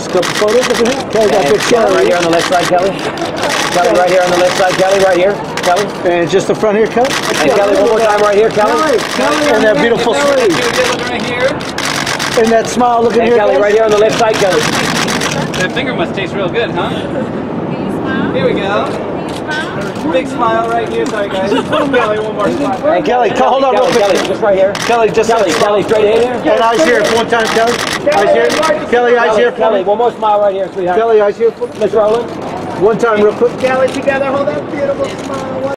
Couple photos of him. Kelly got good Kelly. Right here on the left side, Kelly. Kelly, right here on the left side, Kelly, right here. Kelly. And just the front here, Kelly. And Kelly, one more time right here, Kelly. And that beautiful smile. Right here. And that smile looking here, Kelly, right here on the left side, Kelly. That finger must taste real good, huh? Can you smile? Here we go. Can you smile? Big smile right here. Sorry, guys. Kelly, one more smile. And Kelly, hold on real quick. Kelly, just right here. Kelly, just Kelly, straight ahead here. And eyes here. One time, Kelly. Eyes here. Kelly, eyes here. Kelly, one more smile right here, sweetheart. Kelly, eyes here. Miss Rowland. One time, real quick. Kelly, together. Hold that beautiful smile.